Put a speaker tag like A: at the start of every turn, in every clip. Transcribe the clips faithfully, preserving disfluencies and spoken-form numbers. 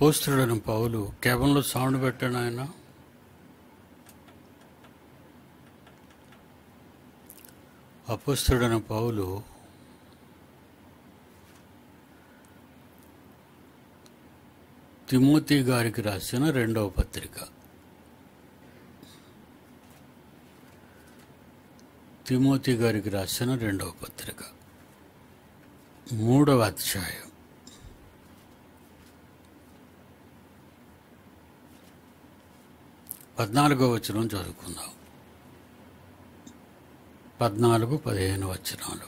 A: అపోస్తలుడైన పౌలు కేవలంలో సౌండ్ పెట్టాను. ఆయన అపోస్తలుడైన పౌలు తిమోతి గారికి రాసిన రెండవ పత్రిక, తిమోతి గారికి రాసిన రెండవ పత్రిక మూడవ అధ్యాయం పద్నాలుగో వచనం చదువుకుందాం. పద్నాలుగు పదిహేను వచనాలు.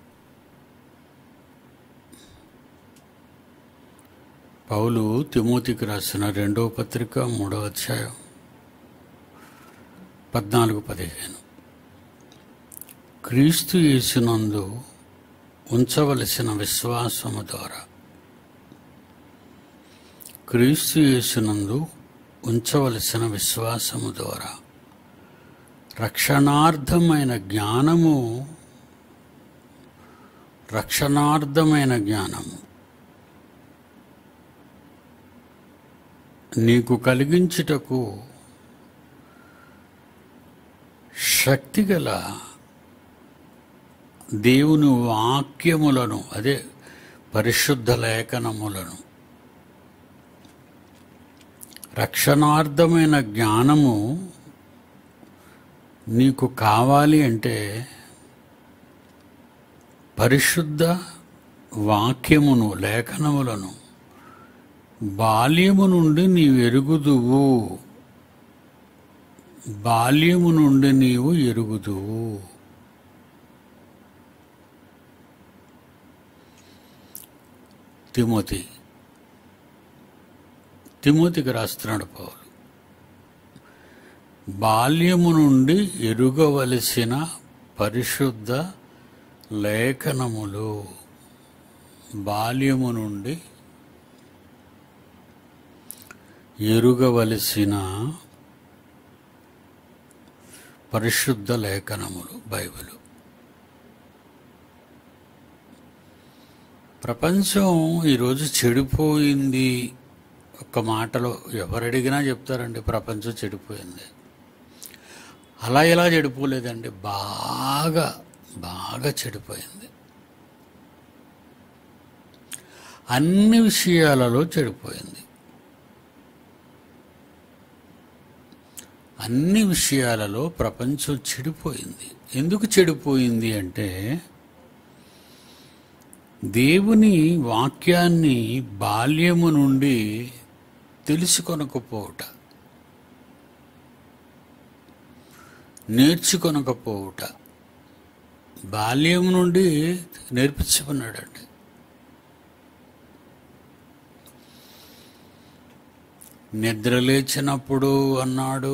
A: పౌలు తిమోతికి రాసిన రెండవ పత్రిక మూడవ అధ్యాయం పద్నాలుగు పదిహేను. క్రీస్తు యేసునందు ఉంచవలసిన విశ్వాసము ద్వారా క్రీస్తు యేసునందు ఉంచవలసిన విశ్వాసము ద్వారా రక్షణార్థమైన జ్ఞానము రక్షణార్థమైన జ్ఞానము నీకు కలిగించుటకు శక్తిగల దేవుని వాక్యములను, అదే పరిశుద్ధ లేఖనములను, రక్షణార్థమైన జ్ఞానము నీకు కావాలి అంటే పరిశుద్ధ వాక్యమును, లేఖనములను బాల్యము నుండి నీవు ఎరుగుదువు బాల్యము నుండి నీవు ఎరుగుదువు తిమోతి తిమోతికి రాస్తున్నాడు పౌలు. బాల్యము నుండి ఎరుగవలసిన పరిశుద్ధ లేఖనములు, బాల్యము నుండి ఎరుగవలసిన పరిశుద్ధ లేఖనములు, బైబిలు. ప్రపంచం ఈరోజు చెడిపోయింది. ఒక్క మాటలో ఎవరడిగినా చెప్తారండి, ప్రపంచం చెడిపోయింది. అలా ఎలా చెడిపోలేదండి, బాగా బాగా చెడిపోయింది. అన్ని విషయాలలో చెడిపోయింది. అన్ని విషయాలలో ప్రపంచం చెడిపోయింది. ఎందుకు చెడిపోయింది అంటే దేవుని వాక్యాన్ని బాల్యము నుండి తెలుసుకొనకపోవుట, నేర్చుకొనకపోవుట. బాల్యం నుండి నేర్పించుకున్నాడండి. నిద్ర లేచినప్పుడు అన్నాడు,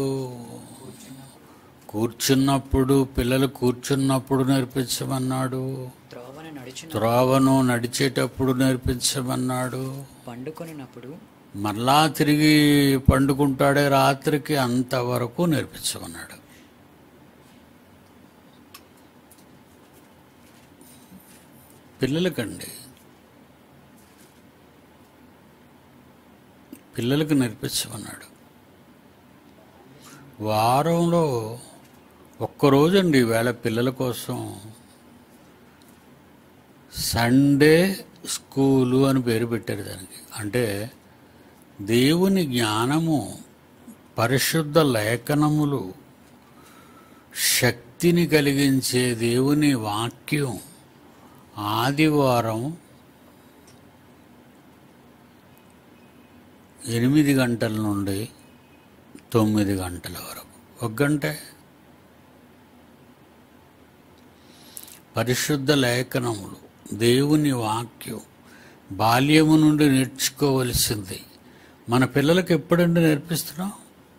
A: కూర్చున్నప్పుడు, పిల్లలు కూర్చున్నప్పుడు నేర్పించమన్నాడు, త్రోవను నడిచేటప్పుడు నేర్పించమన్నాడు,
B: పండుకొనినప్పుడు
A: మరలా తిరిగి పండుకుంటాడే రాత్రికి, అంతవరకు నేర్పించమన్నాడు. పిల్లలకండి, పిల్లలకు నేర్పించమన్నాడు. వారంలో ఒక్కరోజండి ఈవేళ పిల్లల కోసం సండే స్కూలు అని పేరు పెట్టారు దానికి. అంటే దేవుని జ్ఞానము, పరిశుద్ధ లేఖనములు, శక్తిని కలిగించే దేవుని వాక్యం ఆదివారం ఎనిమిది గంటల నుండి తొమ్మిది గంటల వరకు, ఒక గంటే పరిశుద్ధ లేఖనములు, దేవుని వాక్యం బాల్యము నుండి నేర్చుకోవలసింది. మన పిల్లలకు ఎప్పుడండి నేర్పిస్తున్నాం?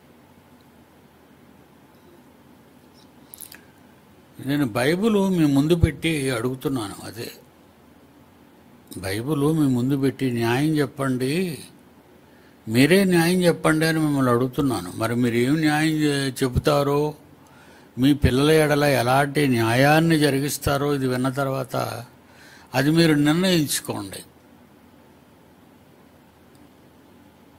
A: నేను బైబిల్ మీ ముందు పెట్టి అడుగుతున్నాను. అదే బైబిల్ మీ ముందు పెట్టి న్యాయం చెప్పండి, మీరే న్యాయం చెప్పండి అని మిమ్మల్ని అడుగుతున్నాను. మరి మీరు ఏం న్యాయం చెబుతారో, మీ పిల్లల ఎడల ఎలాంటి న్యాయాన్ని జరిగిస్తారో ఇది విన్న తర్వాత అది మీరు నిర్ణయించుకోండి.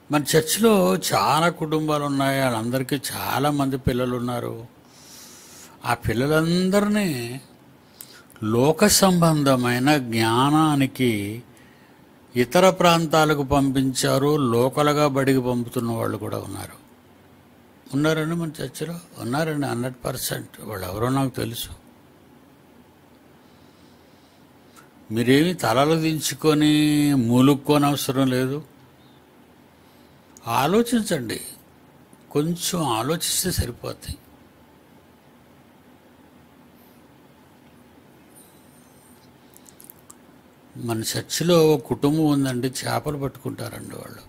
A: మన చర్చిలో చాలా కుటుంబాలు ఉన్నాయి, వాళ్ళందరికీ చాలామంది పిల్లలు ఉన్నారు. ఆ పిల్లలందరినీ లోక సంబంధమైన జ్ఞానానికి ఇతర ప్రాంతాలకు పంపించారు. లోకలుగా బడికి పంపుతున్న వాళ్ళు కూడా ఉన్నారు. ఉన్నారండి మన చర్చిలో, ఉన్నారండి హండ్రెడ్ పర్సెంట్. వాళ్ళు ఎవరో నాకు తెలుసు. మీరేమి తలలు దించుకొని మూలుక్కొని అవసరం లేదు. ఆలోచించండి, కొంచెం ఆలోచిస్తే సరిపోతాయి. మన చర్చిలో ఒక కుటుంబం ఉందండి, చేపలు పట్టుకుంటారండి వాళ్ళు.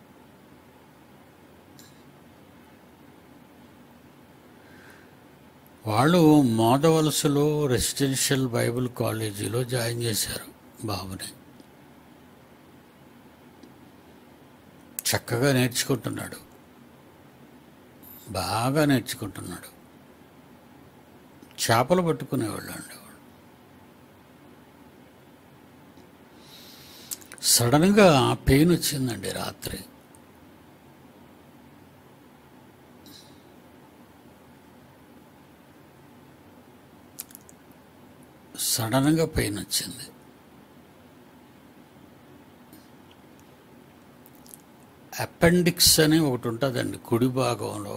A: వాళ్ళు మోదవలసలో రెసిడెన్షియల్ బైబిల్ కాలేజీలో జాయిన్ చేశారు బాబుని. చక్కగా నేర్చుకుంటున్నాడు, బాగా నేర్చుకుంటున్నాడు. చేపలు పట్టుకునేవాళ్ళు అండి. సడన్గా పెయిన్ వచ్చిందండి రాత్రి. సడన్గా పెయిన్ వచ్చింది. అపెండిక్స్ అని ఒకటి ఉంటుందండి కుడి భాగంలో,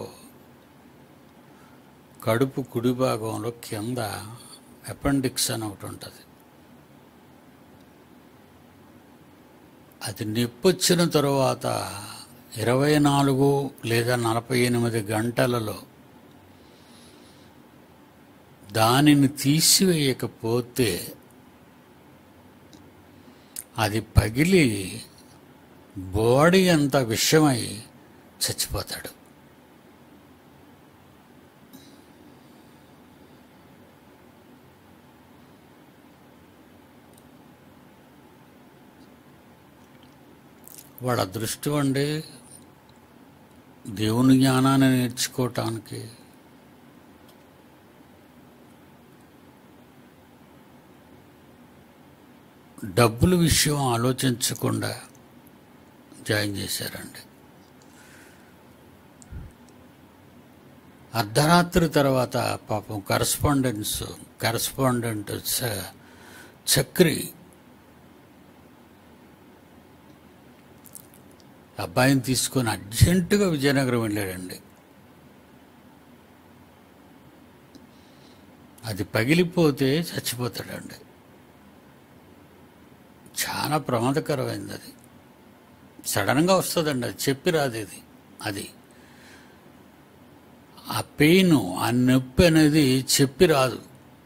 A: కడుపు కుడి భాగంలో కింద అపెండిక్స్ అని ఒకటి ఉంటుంది. అది నొప్పి వచ్చిన తర్వాత ఇరవై నాలుగు లేదా నలభై ఎనిమిది గంటలలో దానిని తీసివేయకపోతే అది పగిలి బాడీ అంతా విషమై చచ్చిపోతాడు. వాడు అదృష్టం అండి దేవుని జ్ఞానాన్ని నేర్చుకోవటానికి. డబ్బుల విషయం ఆలోచించకుండా జాయిన్ చేశారండి. అర్ధరాత్రి తర్వాత పాపం కరస్పాండెన్స్ కరస్పాండెంట్ చక్రి అబ్బాయిని తీసుకొని అర్జెంటుగా విజయనగరం వెళ్ళాడండి. అది పగిలిపోతే చచ్చిపోతాడండి. చాలా ప్రమాదకరమైంది. అది సడన్గా వస్తుందండి, అది చెప్పి రాదు. ఇది అది ఆ పెయిన్, ఆ నొప్పి అనేది చెప్పి రాదు,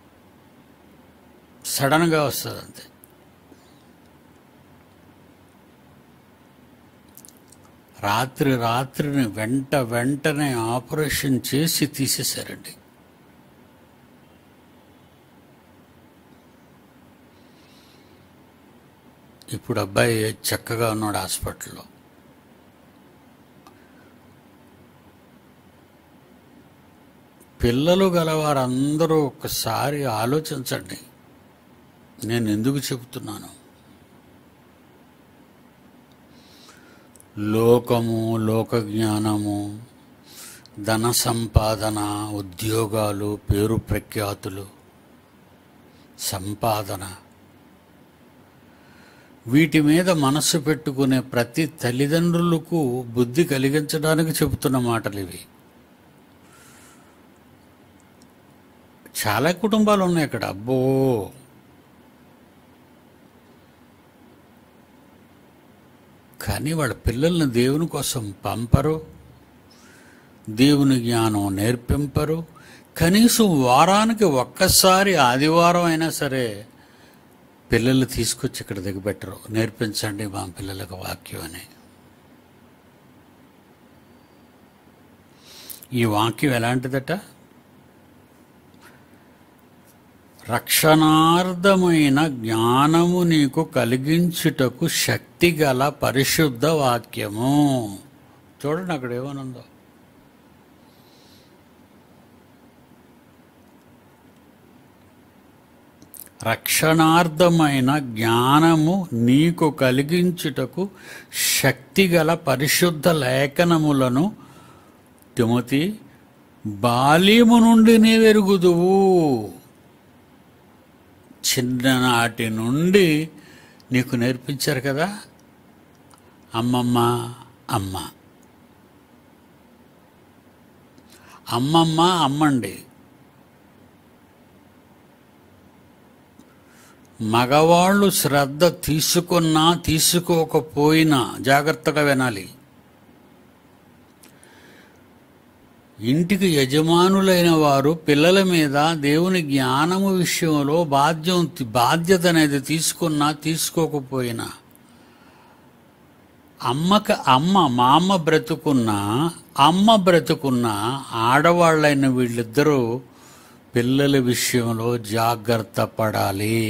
A: సడన్గా వస్తుంది అంతే. రాత్రి రాత్రిని వెంట వెంటనే ఆపరేషన్ చేసి తీసేశారండి. ఇప్పుడు అబ్బాయి చక్కగా ఉన్నాడు హాస్పిటల్లో. పిల్లలు గలవారందరూ ఒక్కసారి ఆలోచించండి నేను ఎందుకు చెబుతున్నాను. లోకము, లోక జ్ఞానము, ధన సంపాదన, ఉద్యోగాలు, పేరు ప్రఖ్యాతులు, సంపాదన, వీటి మీద మనస్సు పెట్టుకునే ప్రతి తల్లిదండ్రులకు బుద్ధి కలిగించడానికి చెబుతున్న మాటలు ఇవి. చాలా కుటుంబాలు ఉన్నాయి ఇక్కడ. అబ్బో, కానీ వాళ్ళ పిల్లల్ని దేవుని కోసం పంపరు, దేవుని జ్ఞానం నేర్పింపరు. కనీసం వారానికి ఒక్కసారి ఆదివారం అయినా సరే పిల్లలు తీసుకొచ్చి ఇక్కడ దిగబెట్టరు. నేర్పించండి మా పిల్లలకు వాక్యం అని. ఈ వాక్యం ఎలాంటిదట? రక్షణార్థమైన జ్ఞానము నీకు కలిగించుటకు శక్తి గల పరిశుద్ధ వాక్యము. చూడండి అక్కడ ఏమనుందో. రక్షణార్థమైన జ్ఞానము నీకు కలిగించుటకు శక్తిగల పరిశుద్ధ లేఖనములను తిమోతి బాల్యము నుండి నీవెరుగుదువు. చిన్ననాటి నుండి నీకు నేర్పించారు కదా అమ్మమ్మ అమ్మ. అమ్మమ్మ అమ్మండి. మగవాళ్ళు శ్రద్ధ తీసుకున్నా తీసుకోకపోయినా జాగ్రత్తగా వినాలి. ఇంటికి యజమానులైన వారు పిల్లల మీద దేవుని జ్ఞానము విషయంలో బాధ్యం బాధ్యత అనేది తీసుకున్నా తీసుకోకపోయినా, అమ్మక అమ్మ మా అమ్మ బ్రతుకున్నా అమ్మ బ్రతుకున్నా ఆడవాళ్ళైన వీళ్ళిద్దరూ పిల్లల విషయంలో జాగ్రత్త పడాలి.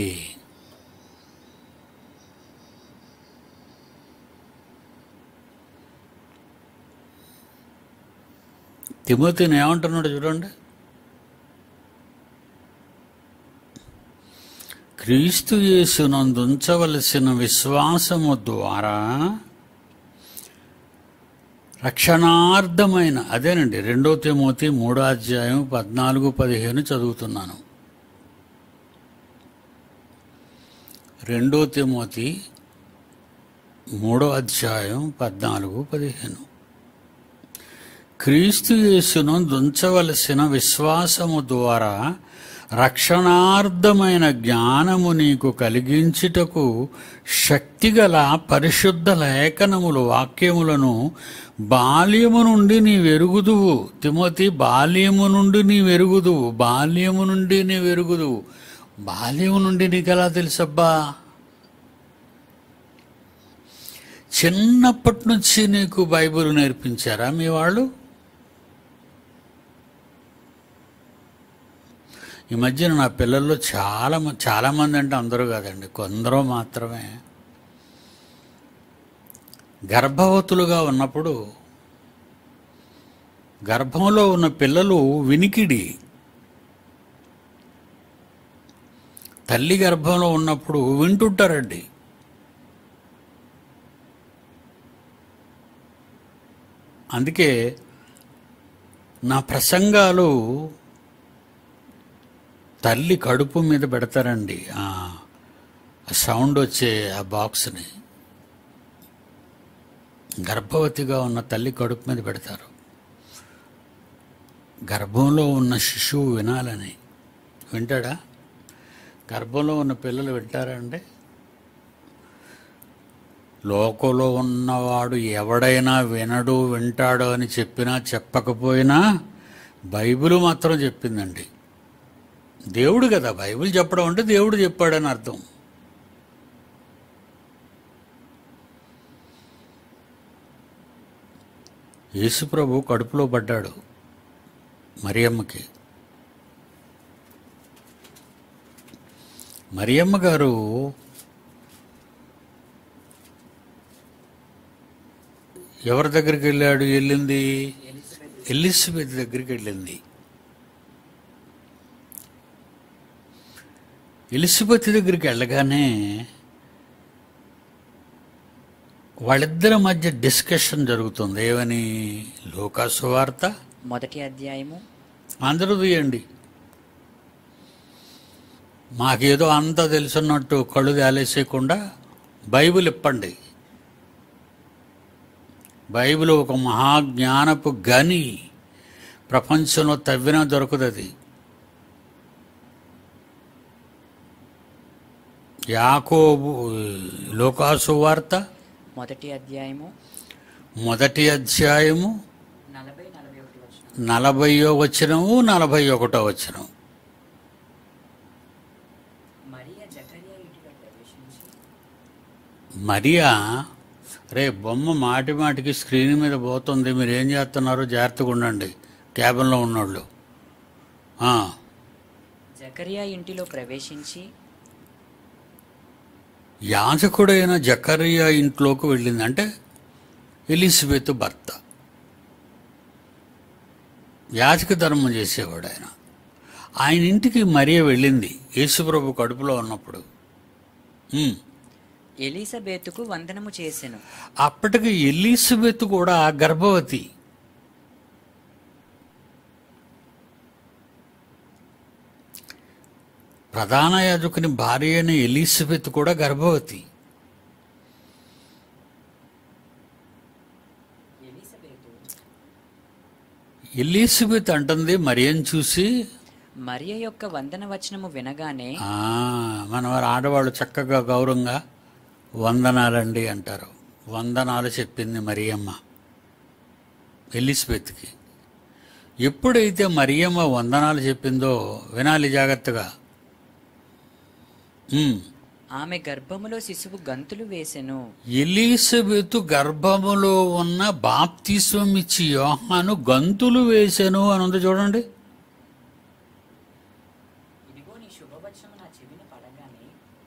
A: తిమోతిని ఏమంటున్నాడు చూడండి. క్రీస్తు యేసునందు ఉంచవలసిన విశ్వాసము ద్వారా రక్షణార్థమైన, అదేనండి రెండో తిమోతి మూడో అధ్యాయం పద్నాలుగు పదిహేను చదువుతున్నాను. రెండో తిమోతి మూడో అధ్యాయం పద్నాలుగు పదిహేను. క్రీస్తు యేసునందు ఉంచవలసిన విశ్వాసము ద్వారా రక్షణార్థమైన జ్ఞానము నీకు కలిగించుటకు శక్తిగల పరిశుద్ధ లేఖనములు వాక్యములను బాల్యము నుండి నీవెరుగుదువు. తిమోతి బాల్యము నుండి నీవెరుగుదువు. బాల్యము నుండి నీవెరుగుదువు. బాల్యము నుండి నీకెలా తెలుసబ్బా? చిన్నప్పటి నుంచి నీకు బైబిల్ నేర్పించారా మీ వాళ్ళు? ఈ మధ్యన నా పిల్లల్లో చాలా చాలామంది, అంటే అందరూ కాదండి, కొందరు మాత్రమే గర్భవతులుగా ఉన్నప్పుడు గర్భంలో ఉన్న పిల్లలు వినికిడి, తల్లి గర్భంలో ఉన్నప్పుడు వింటుంటారండి. అందుకే నా ప్రసంగాలు తల్లి కడుపు మీద పెడతారండి. ఆ సౌండ్ వచ్చే ఆ బాక్స్ని గర్భవతిగా ఉన్న తల్లి కడుపు మీద పెడతారు. గర్భంలో ఉన్న శిశువు వినాలని. వింటాడా? గర్భంలో ఉన్న పిల్లలు వింటారా అండి? లోకంలో ఉన్నవాడు ఎవడైనా వినడు వింటాడు అని చెప్పినా చెప్పకపోయినా బైబిల్ మాత్రం చెప్పిందండి. దేవుడు కదా బైబిల్ చెప్పడం అంటే, దేవుడు చెప్పాడని అర్థం. యేసుప్రభు కడుపులో పడ్డాడు మరియమ్మకి. మరియమ్మ గారు ఎవరి దగ్గరికి వెళ్ళాడు వెళ్ళింది ఎలిజబెత్ దగ్గరికి వెళ్ళింది. ఎలిజబెత్ దగ్గరికి వెళ్ళగానే వాళ్ళిద్దరి మధ్య డిస్కషన్ జరుగుతుంది. ఏమని? లూకా సువార్త
B: మొదటి అధ్యాయము.
A: అందరూ తీయండి. మాకేదో అంతా తెలుసున్నట్టు కళ్ళు తేలేసేయకుండా బైబిల్ ఇప్పండి. బైబిల్ ఒక మహాజ్ఞానపు గని, ప్రపంచంలో తవ్వినా దొరకదది. యాకోబు లూకా సువార్త
B: మొదటి అధ్యాయము
A: మొదటి అధ్యాయము నలభైయో వచనము నలభై ఒకటో వచనం. మరియా, రే బొమ్మ మాటి మాటికి స్క్రీన్ మీద పోతుంది, మీరు ఏం చేస్తున్నారో జాగ్రత్తగా ఉండండి క్యాబిన్లో ఉన్నోళ్ళు.
B: జకరియా ఇంటిలో ప్రవేశించి
A: యాజకుడైన జకరియా ఇంట్లోకి వెళ్ళింది. అంటే ఎలిజబెత్ భర్త, యాజక ధర్మం చేసేవాడు ఆయన. ఆయన ఇంటికి మరియ వెళ్ళింది యేసుప్రభు కడుపులో ఉన్నప్పుడు. ఉమ్.
B: ఎలీసబెతుకు వందనము చేసెను.
A: అప్పటికి ఎలీసబెత్ కూడా గర్భవతి. ప్రధాన యాజకుని భార్య అయిన ఎలీసబెత్ కూడా గర్భవతి. ఎలీసబెత్ అంటుంది మరియని చూసి,
B: మరియ యొక్క వందన వచనము వినగానే
A: "ఆ, మన వారు ఆడవాళ్ళు చక్కగా గౌరవంగా వందనాలండి అంటారు." వందనాలు చెప్పింది మరియమ్మ ఎలిజబెత్కి. ఎప్పుడైతే మరియమ్మ వందనాలు చెప్పిందో వినాలి జాగ్రత్తగా. ఉమ్.
B: ఆమె గర్భములో శిశువు గంతులు వేసెను.
A: ఎలీసబెతు గర్భములో ఉన్న బాప్తిస్వం ఇచ్చి యోహాను గంతులు వేసెను అని ఉంది చూడండి.
B: ఇదిగో నీ శుభవచనము నా చెవిని పడగానే.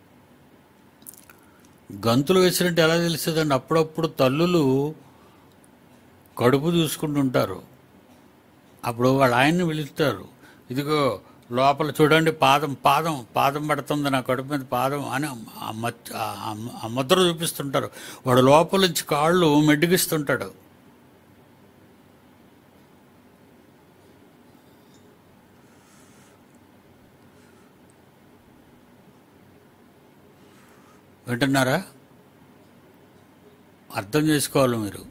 A: గంతులు వేసినట్టు ఎలా తెలుస్తుందండి? అప్పుడప్పుడు తల్లులు కడుపు చూసుకుంటుంటారు. అప్పుడు వాళ్ళు ఆయన్ని పిలుస్తారు, "ఇదిగో లోపల చూడండి, పాదం పాదం పాదం పడుతుంది నా కడుపు మీద పాదం" అని ఆ మత్- ఆ- ఆ ముద్ర చూపిస్తుంటారు. వాడు లోపల నుంచి కాళ్ళు మెడ్డిగిస్తుంటాడు. వింటున్నారా? అర్థం చేసుకోవాలి మీరు.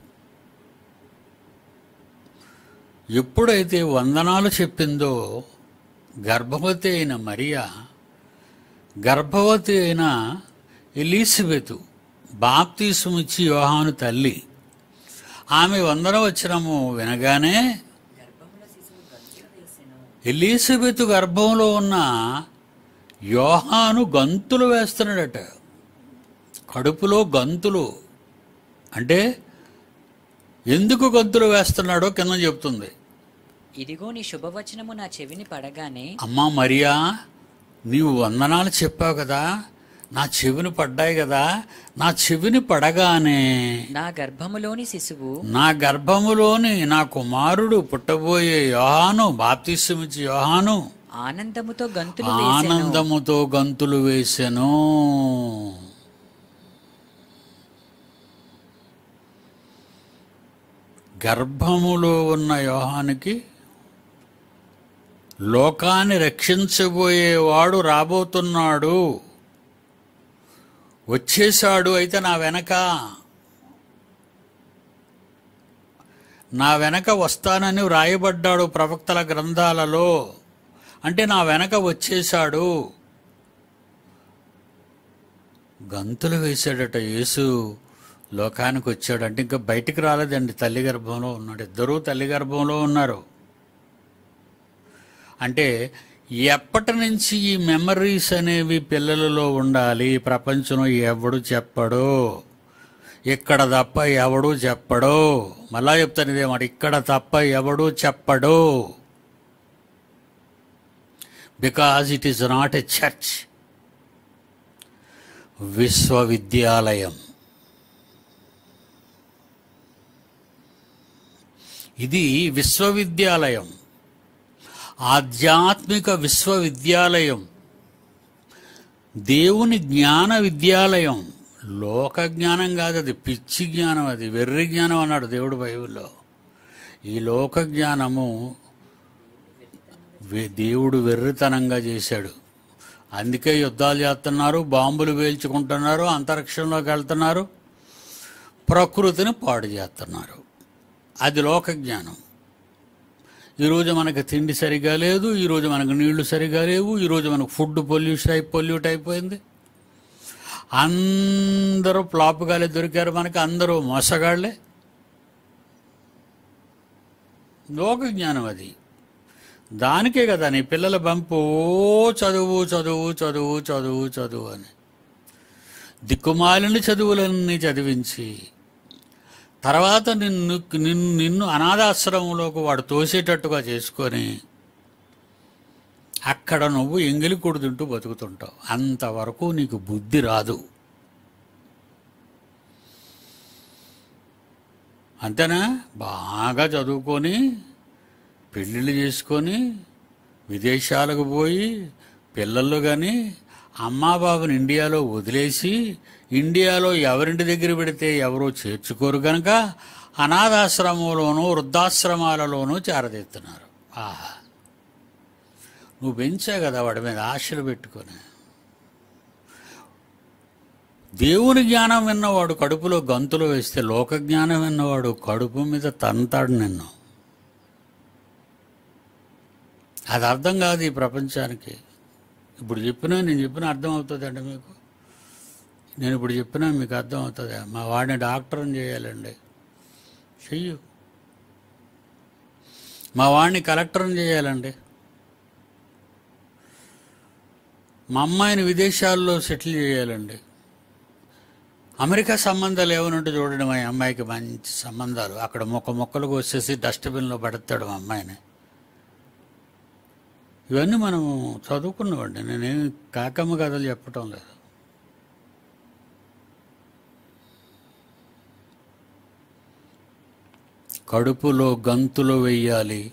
A: ఎప్పుడైతే వందనాలు చెప్పిందో గర్భవతి అయిన మరియా, గర్భవతి అయిన ఎలీసబెతు, బాప్తిస్మం ఇచ్చి యోహాను తల్లి, ఆమె వందన వచనము వినగానే
B: గర్భములో శిశువు గంతులు వేసెను.
A: ఎలీసబెతు గర్భంలో ఉన్న యోహాను గంతులు వేస్తున్నాడట. కడుపులో గంతులు అంటే ఎందుకు గంతులు వేస్తున్నాడో కింద చెప్తుంది.
B: ఇదిగో నీ శుభవచనము నా చెవిని పడగానే.
A: అమ్మా మరియా, నీవు వందనాలు చెప్పావు కదా, నా చెవిని పడ్డాయి కదా, నా చెవిని పడగానే
B: నా గర్భములోని శిశువు
A: నా గర్భములోని నా కుమారుడు పుట్టబోయే యోహాను, బాప్తిస్మం ఇచ్చే యోహాను
B: ఆనందముతో గంతులు వేసెను.
A: ఆనందముతో గంతులు వేసెను. గర్భములో ఉన్న యోహానికి లోకాన్ని రక్షించబోయేవాడు రాబోతున్నాడు, వచ్చేశాడు. అయితే నా వెనక నా వెనక వస్తానని వ్రాయబడ్డాడు ప్రవక్తల గ్రంథాలలో. అంటే నా వెనక వచ్చేశాడు. గంతులు వేశాడట యేసు. లోకానికి వచ్చాడు అంటే ఇంకా బయటికి రాలేదండి, తల్లి గర్భంలో ఉన్నాడు. ఇద్దరూ తల్లి గర్భంలో ఉన్నారు. అంటే ఎప్పటి నుంచి ఈ మెమరీస్ అనేవి పిల్లలలో ఉండాలి? ప్రపంచంలో ఎవడు చెప్పడు, ఇక్కడ తప్ప ఎవడు చెప్పడు. మళ్ళా చెప్తాను ఇదే మాట, ఇక్కడ తప్ప ఎవడు చెప్పడు. Because it is not a church, విశ్వవిద్యాలయం. ఇది విశ్వవిద్యాలయం, ఆధ్యాత్మిక విశ్వవిద్యాలయం, దేవుని జ్ఞాన విద్యాలయం. లోక జ్ఞానం కాదు అది, పిచ్చి జ్ఞానం, అది వెర్రి జ్ఞానం అన్నాడు దేవుడు బైబిల్లో. ఈ లోక జ్ఞానము దేవుడు వెర్రితనంగా చేశాడు. అందుకే యుద్ధాలు చేస్తున్నారు, బాంబులు పేల్చుకుంటున్నారు, అంతరిక్షంలోకి వెళ్తున్నారు, ప్రకృతిని పాడు చేస్తున్నారు. అది లోక జ్ఞానం. ఈరోజు మనకు తిండి సరిగా లేదు, ఈరోజు మనకు నీళ్లు సరిగా లేవు, ఈరోజు మనకు ఫుడ్ పొల్యూషన్ అయి పొల్యూట్ అయిపోయింది. అందరూ ప్లాపుగాలే దొరికారు మనకి, అందరూ మోసగాళ్లే. లోక జ్ఞానం అది. దానికే కదా నీ పిల్లల పంపు చదువు చదువు చదువు చదువు చదువు అని దిక్కుమాలిన చదువులన్నీ చదివించి తర్వాత నిన్ను నిన్ను నిన్ను అనాథాశ్రమంలోకి వాడు తోసేటట్టుగా చేసుకొని అక్కడ నువ్వు ఎంగిలి కొడుతుంటూ బతుకుతుంటావు. అంతవరకు నీకు బుద్ధి రాదు. అంతేనా? బాగా చదువుకొని పెళ్ళిళ్ళు చేసుకొని విదేశాలకు పోయి పిల్లలు కానీ అమ్మా బాబుని ఇండియాలో వదిలేసి ఇండియాలో ఎవరింటి దగ్గర పెడితే ఎవరో చేర్చుకోరు కనుక అనాథాశ్రమంలోనూ వృద్ధాశ్రమాలలోనూ చేరదీస్తున్నారు. ఆహా, నువ్వు పెంచా కదా వాడి మీద ఆశలు పెట్టుకొని. దేవుని జ్ఞానం విన్నవాడు కడుపులో గంతులు వేస్తే లోక జ్ఞానం విన్నవాడు కడుపు మీద తంతాడు నిన్ను. అది అర్థం కాదు ఈ ప్రపంచానికి. ఇప్పుడు చెప్పినా నేను చెప్పిన అర్థం అవుతుందండి మీకు. నేను ఇప్పుడు చెప్పినా మీకు అర్థం అవుతుంది. మా వాడిని డాక్టర్ని చేయాలండి, చెయ్యు. మా వాడిని కలెక్టర్ని చేయాలండి, మా అమ్మాయిని విదేశాల్లో సెటిల్ చేయాలండి. అమెరికా సంబంధాలు ఏమనుంటే చూడండి, మా అమ్మాయికి మంచి సంబంధాలు. అక్కడ మొక్క మొక్కలకు వచ్చేసి డస్ట్బిన్లో పడతాడు మా అమ్మాయిని. ఇవన్నీ మనం చదువుకున్నామండి. నేనేం కాకమ్మ కథలు చెప్పటం లేదు. కడుపులో గంతులు వెయ్యాలి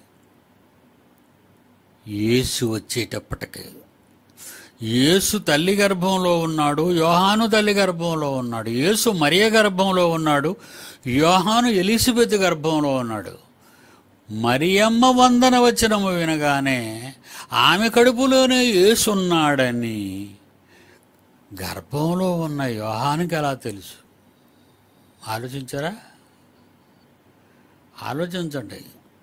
A: యేసు వచ్చేటప్పటికి. యేసు తల్లి గర్భంలో ఉన్నాడు, యోహాను తల్లి గర్భంలో ఉన్నాడు. యేసు మరియ గర్భంలో ఉన్నాడు, యోహాను ఎలిజబెత్ గర్భంలో ఉన్నాడు. మరియమ్మ వందన వచనము వినగానే ఆమె కడుపులోనే యేసున్నాడని గర్భంలో ఉన్న యోహానుకి ఎలా తెలుసు? ఆలోచించారా? ఆలోచించండి.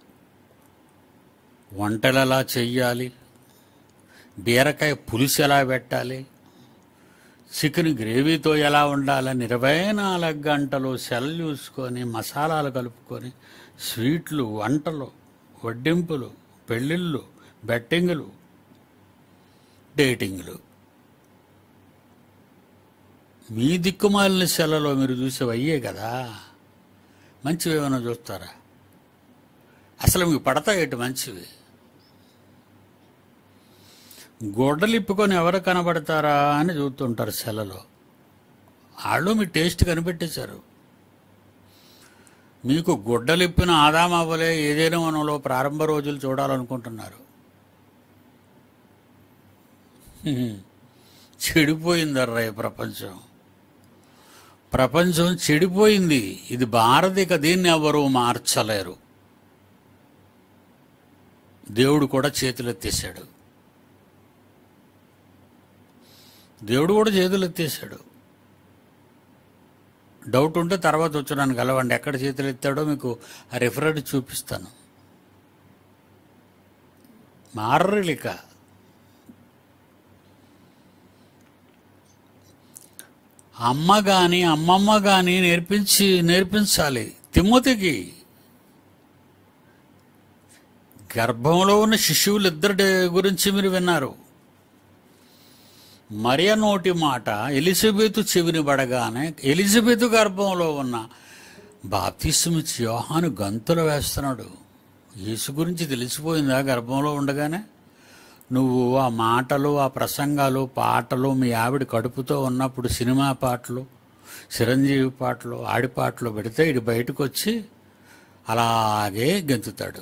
A: వంటలు ఎలా చెయ్యాలి, బీరకాయ పులుసు ఎలా పెట్టాలి, చికెన్ గ్రేవీతో ఎలా ఉండాలని ఇరవై నాలుగు గంటలు సెల్ చూసుకొని మసాలాలు కలుపుకొని స్వీట్లు, వంటలు, వడ్డింపులు, పెళ్ళిళ్ళు, బెట్టింగులు, డేటింగ్లు. మీ దిక్కుమాలిన సెలలో మీరు చూసేవి అయ్యే కదా. మంచివి ఏమైనా చూస్తారా? అసలు మీకు పడతాయేటి మంచివి? గొడ్డలు ఇప్పుకొని ఎవరు కనబడతారా అని చూస్తుంటారు సెలలో. వాళ్ళు మీ టేస్ట్ కనిపెట్టేశారు. మీకు గుడ్డలిప్పిన ఆదామవ్వలే ఏదైనా మనలో ప్రారంభ రోజులు చూడాలనుకుంటున్నారు. చెడిపోయిందర్రా ఈ ప్రపంచం. ప్రపంచం చెడిపోయింది. ఇది భారతిక, దీన్ని ఎవరు మార్చలేరు. దేవుడు కూడా చేతులెత్తేశాడు. దేవుడు కూడా చేతులు ఎత్తేసాడు. డౌట్ ఉంటే తర్వాత వచ్చి నన్ను కలవండి. ఎక్కడ చేతులు ఎత్తాడో మీకు ఆ రెఫరెడ్ చూపిస్తాను. మారలిక అమ్మ కానీ అమ్మమ్మ కానీ నేర్పించి నేర్పించాలి. తిమ్మతికి గర్భంలో ఉన్న శిశువులు ఇద్దరి గురించి మీరు విన్నారు. మరియ నోటి మాట ఎలిజబెతు చెవిని పడగానే ఎలిజబెతు గర్భంలో ఉన్న బాప్తిస్మిచ్చి యోహాను గంతులు వేస్తున్నాడు. యేసు గురించి తెలిసిపోయిందా గర్భంలో ఉండగానే? నువ్వు ఆ మాటలు, ఆ ప్రసంగాలు, పాటలు మీ ఆవిడ కడుపుతో ఉన్నప్పుడు సినిమా పాటలు, చిరంజీవి పాటలు, ఆడి పాటలు పెడితే ఇటు బయటకు వచ్చి అలాగే గెంతుతాడు.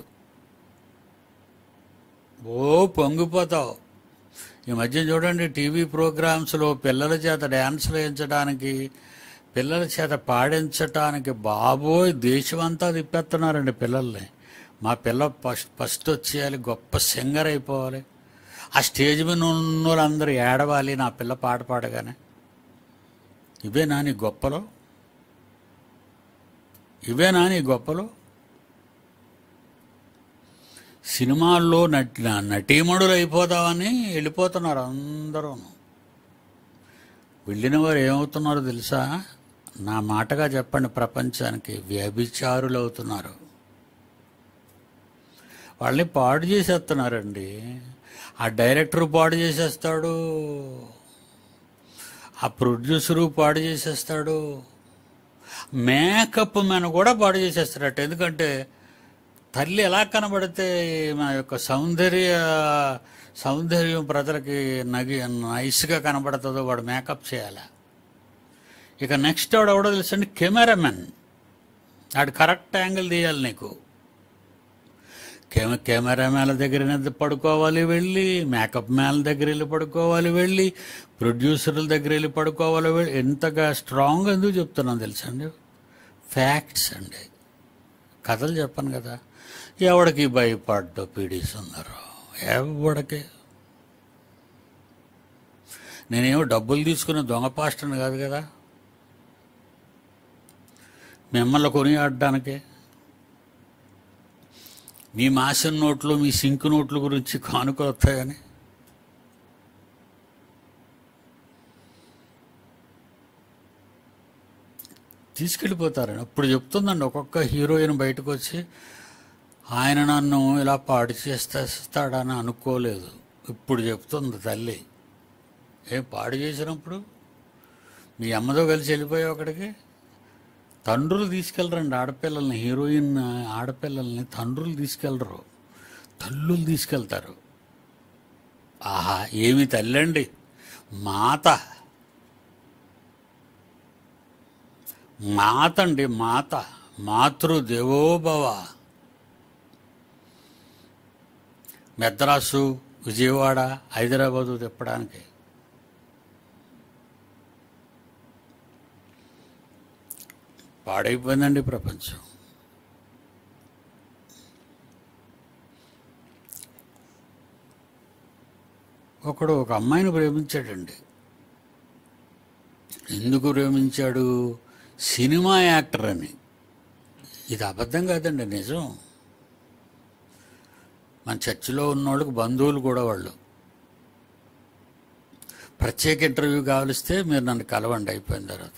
A: ఓ పొంగిపోతావు. ఈ మధ్య చూడండి టీవీ ప్రోగ్రామ్స్లో పిల్లల చేత డ్యాన్సులు వేయించడానికి, పిల్లల చేత పాడించటానికి బాబోయ్ దేశమంతా తిప్పేస్తున్నారండి పిల్లల్ని. మా పిల్ల ఫస్ట్ ఫస్ట్ వచ్చేయాలి, గొప్ప సింగర్ అయిపోవాలి, ఆ స్టేజ్ మీద ఉన్న వాళ్ళందరూ ఏడవాలి నా పిల్ల పాట పాడగానే. ఇవేనా నీ గొప్పలో? ఇవేనా నీ గొప్పలో? సినిమాల్లో నటి నటీమణులు అయిపోతామని వెళ్ళిపోతున్నారు అందరూ. వెళ్ళిన వారు ఏమవుతున్నారో తెలుసా? నా మాటగా చెప్పండి, ప్రపంచానికి వ్యభిచారులు అవుతున్నారు. వాళ్ళని పాడు చేసేస్తున్నారండి. ఆ డైరెక్టరు పాడు చేసేస్తాడు, ఆ ప్రొడ్యూసరు పాడు చేసేస్తాడు, మేకప్ మ్యాన్ కూడా పాడు చేసేస్తాడట. ఎందుకంటే తల్లి ఎలా కనబడితే మా యొక్క సౌందర్య సౌందర్యం ప్రజలకి నగి నైస్గా కనబడుతుందో వాడు మేకప్ చేయాలి. ఇక నెక్స్ట్ వాడు ఎవడో తెలుసండి, కెమెరామెన్. వాడు కరెక్ట్ యాంగిల్ తీయాలి నీకు. కెమె కెమెరామ్యాన్ల దగ్గర పడుకోవాలి వెళ్ళి, మేకప్ మ్యాన్ల దగ్గర వెళ్ళి పడుకోవాలి వెళ్ళి, ప్రొడ్యూసర్ల దగ్గర వెళ్ళి పడుకోవాలి వెళ్ళి. ఎంతగా స్ట్రాంగ్ ఎందుకు చెప్తున్నాను తెలుసా అండి? ఫ్యాక్ట్స్ అండి, కథలు చెప్పను కదా. ఎవడికి భయపడ్డో పీడిస్తున్నారు, ఎవడికి. నేనేమో డబ్బులు తీసుకున్న దొంగ పాస్టర్ని కాదు కదా మిమ్మల్ని కొనియాడడానికి. మీ మాసిన నోట్లు, మీ సింకు నోట్ల గురించి కానుకలు వస్తాయని. తీసుకెళ్ళిపోతారని అప్పుడు చెప్తుందండి ఒక్కొక్క హీరోయిన్ బయటకు వచ్చి, ఆయన నన్ను ఇలా పాడు చేస్తాడని అనుకోలేదు. ఇప్పుడు చెప్తుంది తల్లి. ఏం పాడు చేసినప్పుడు మీ అమ్మతో కలిసి వెళ్ళిపోయావు అక్కడికి. తండ్రులు తీసుకెళ్ళరండి ఆడపిల్లల్ని, హీరోయిన్ ఆడపిల్లల్ని తండ్రులు తీసుకెళ్ళరు, తల్లులు తీసుకెళ్తారు. ఆహా, ఏమి తల్లి అండి, మాత. మాత అండి, మాత. మాతృదేవోభవ. మెద్రాసు, విజయవాడ, హైదరాబాదు తిప్పడానికి. పాడైపోయిందండి ప్రపంచం. ఒకడు ఒక అమ్మాయిని ప్రేమించాడండి. ఎందుకు ప్రేమించాడు? సినిమా యాక్టర్ అని. ఇది అబద్ధం కాదండి, నిజం. మన చర్చిలో ఉన్నోళ్ళకి బంధువులు కూడా వాళ్ళు. ప్రత్యేక ఇంటర్వ్యూ కావలిస్తే మీరు నన్ను కలవండి అయిపోయిన తర్వాత.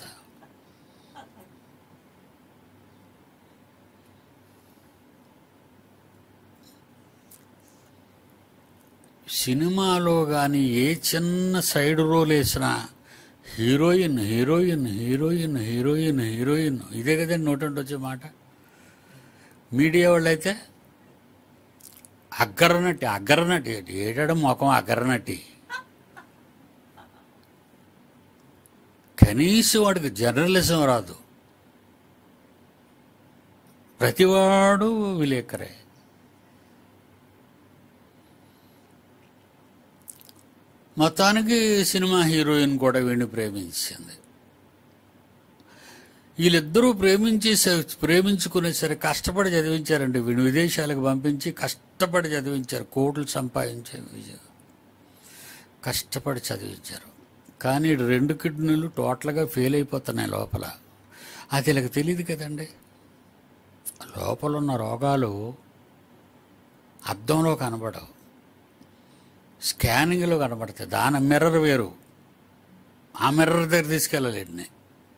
A: సినిమాలో కానీ ఏ చిన్న సైడ్ రోల్ వేసినా heroine heroine heroine heroine heroine ఇదే కదండి నోటంటే వచ్చే మాట. మీడియా వాళ్ళు అయితే అగ్గరనటి అగ్గరనటి ఏడడం మొఖం అగ్గరనటి. కనీసం వాడికి జర్నలిజం రాదు, ప్రతివాడు విలేకరే. మొత్తానికి సినిమా హీరోయిన్ కూడా వీడిని ప్రేమించింది. వీళ్ళిద్దరూ ప్రేమించి ప్రేమించుకునేసరికి కష్టపడి చదివించారండి. వీడిని విదేశాలకు పంపించి కష్టపడి చదివించారు, కోట్లు సంపాదించే కష్టపడి చదివించారు. కానీ రెండు కిడ్నీలు టోటల్గా ఫెయిల్ అయిపోతున్నాయి లోపల. అది వీళ్ళకి తెలియదు కదండి. లోపల ఉన్న రోగాలు అద్దంలో కనబడవు, స్కానింగ్లో కనబడతాయి. దాని మిర్రర్ వేరు, ఆ మిర్రర్ దగ్గర తీసుకెళ్ళలేండి.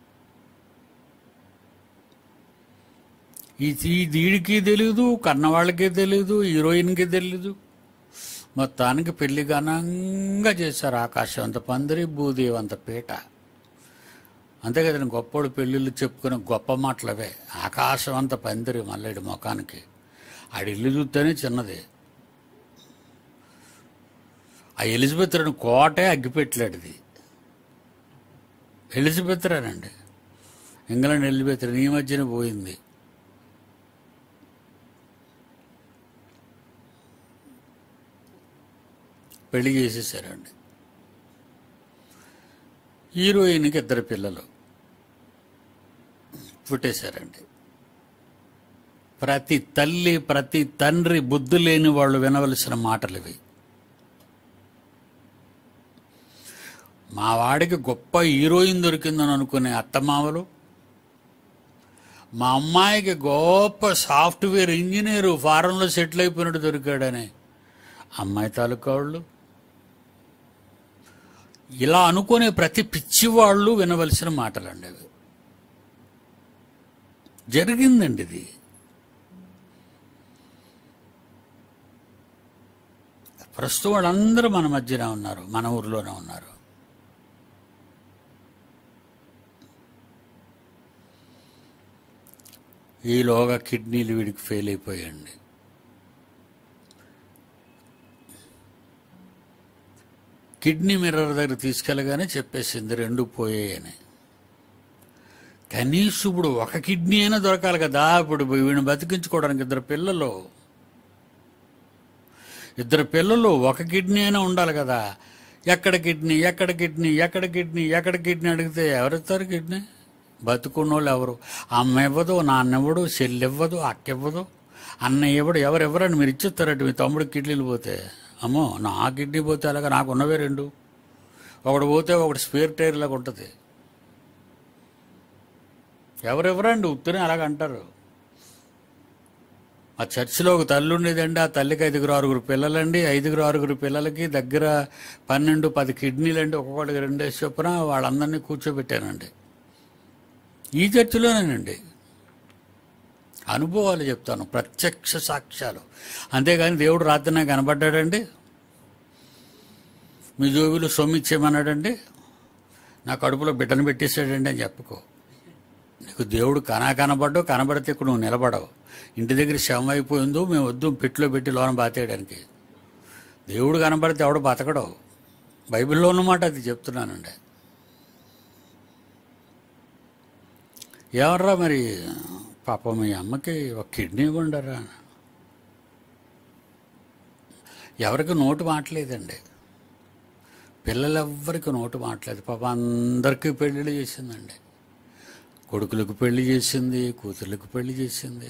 A: ఈ దీడికి తెలీదు, కన్నవాళ్ళకే తెలీదు, హీరోయిన్కి తెలీదు. మొత్తానికి పెళ్లి ఘనంగా చేశారు. ఆకాశం అంత పందిరి, భూదేవి అంత పీట. అంతే కదండి, గొప్పోడు పెళ్ళిళ్ళు చెప్పుకునే గొప్ప మాటలవే. ఆకాశం అంత పందిరి మల్లెడి ముఖానికి. ఆడి ఇల్లు చూస్తేనే చిన్నది. ఆ ఎలిజబెత్ రాణి కోటే అగ్గిపెట్టలేడిది. ఎలిజబెత్ రానండి, ఇంగ్లాండ్ ఎలిజబెత్ రాణి ఈ మధ్యన పోయింది. పెళ్లి చేసేసారండి. హీరోయిన్కి ఇద్దరు పిల్లలు పుట్టేశారండి. ప్రతి తల్లి ప్రతి తండ్రి బుద్ధి లేని వాళ్ళు వినవలసిన మాటలు ఇవి. మా వాడికి గొప్ప హీరోయిన్ దొరికిందని అనుకునే అత్తమామలు, మా అమ్మాయికి గొప్ప సాఫ్ట్వేర్ ఇంజనీరు ఫారెన్లో సెటిల్ అయిపోయినట్టు దొరికాడని అమ్మాయి తాలూకా వాళ్ళు, ఇలా అనుకునే ప్రతి పిచ్చివాళ్ళు వినవలసిన మాటలండి అవి. జరిగిందండి ఇది. ప్రస్తుతం వాళ్ళందరూ మన మధ్యన ఉన్నారు, మన ఊర్లోనే ఉన్నారు. ఈలోగా కిడ్నీలు వీడికి ఫెయిల్ అయిపోయాయండి. కిడ్నీ మిర్రర్ దగ్గర తీసుకెళ్ళగానే చెప్పేసింది రెండు పోయాయని. కనీసం ఇప్పుడు ఒక కిడ్నీ అయినా దొరకాలి కదా. ఇప్పుడు వీడిని బతికించుకోవడానికి ఇద్దరు పిల్లలు. ఇద్దరు పిల్లలు ఒక కిడ్నీ అయినా ఉండాలి కదా. ఎక్కడ కిడ్నీ ఎక్కడ కిడ్నీ ఎక్కడ కిడ్నీ ఎక్కడ కిడ్నీ అడిగితే ఎవరిస్తారు కిడ్నీ? బతుకున్న వాళ్ళు ఎవరు? అమ్మ ఇవ్వదు, నాన్న ఇవ్వడు, చెల్లి ఇవ్వదు, అక్క ఇవ్వదు, అన్న ఇవ్వడు, ఎవరు ఎవరని మీరు ఇచ్చిస్తారట మీ తమ్ముడికి కిడ్నీలు పోతే? అమ్మో, నా కిడ్నీ పోతే అలాగా, నాకు ఉన్నవే రెండు, ఒకటి పోతే ఒకటి స్పేర్ టైర్ లాగా ఉంటుంది. ఎవరెవరండి ఉత్తరే అలాగ అంటారు. ఆ చర్చిలో ఒక తల్లి ఉండేదండి, ఆ తల్లికి ఐదుగురు ఆరుగురు పిల్లలండి. ఐదుగురు ఆరుగురు పిల్లలకి దగ్గర పన్నెండు పది కిడ్నీలండి, ఒక్కొక్కటికి రెండేసి చొప్పున వాళ్ళందరినీ కూర్చోబెట్టానండి. ఈ చర్చిలోనేనండి. అనుభవాలు చెప్తాను, ప్రత్యక్ష సాక్ష్యాలు. అంతేగాని దేవుడు రాత్రి కనబడ్డాడండి, మీ జోబులు సొమ్మిచ్చేయమన్నాడండి, నా కడుపులో బిడ్డను పెట్టేశాడండి అని చెప్పుకో. నీకు దేవుడు కనా కనబడ్డావు, కనబడితే ఇక్కడ నువ్వు నిలబడవు. ఇంటి దగ్గర శవం అయిపోయిందో మేము వద్దు పెట్టులో పెట్టి లోన బాతేయడానికి. దేవుడు కనబడితే ఎవడు బతకడవు. బైబిల్లో ఉన్నమాట అది చెప్తున్నానండి. ఎవర్రా మరి పాపం మీ అమ్మకి ఒక కిడ్నీ ఉండరా? ఎవరికి నోటు మాట్లేదండి, పిల్లలెవ్వరికి నోటు మాట్లేదు. పాప అందరికీ పెళ్ళిళ్ళు చేసిందండి. కొడుకులకు పెళ్లి చేసింది, కూతుర్లకు పెళ్లి చేసింది.